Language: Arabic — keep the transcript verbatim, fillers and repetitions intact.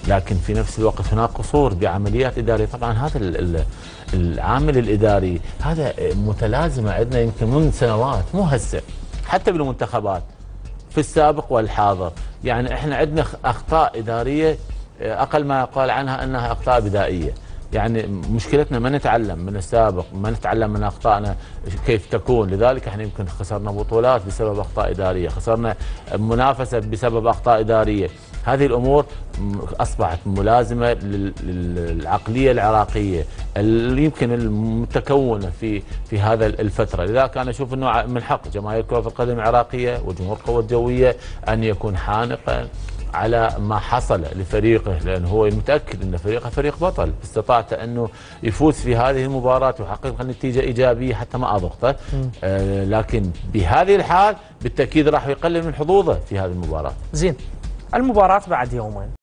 لكن في نفس الوقت هناك قصور بعمليات اداريه. طبعا هذا العامل الاداري هذا متلازمه عندنا يمكن من سنوات، مو هسه، حتى بالمنتخبات في السابق والحاضر. يعني احنا عندنا اخطاء اداريه اقل ما يقال عنها انها اخطاء بدائيه. يعني مشكلتنا ما نتعلم من السابق، ما نتعلم من اخطائنا كيف تكون، لذلك احنا يمكن خسرنا بطولات بسبب اخطاء اداريه، خسرنا منافسه بسبب اخطاء اداريه. هذه الامور اصبحت ملازمه للعقليه العراقيه اللي يمكن المتكونه في في هذا الفتره. لذلك انا اشوف انه من حق جماهير كره القدم العراقيه وجمهور القوى الجويه ان يكون حانقا على ما حصل لفريقه، لأنه هو متأكد أن فريقه فريق بطل، استطاعت أنه يفوز في هذه المباراة ويحقق نتيجة إيجابية حتى ما أضغطه. آه لكن بهذه الحال بالتأكيد راح يقلل من حظوظه في هذه المباراة. زين، المباراة بعد يومين.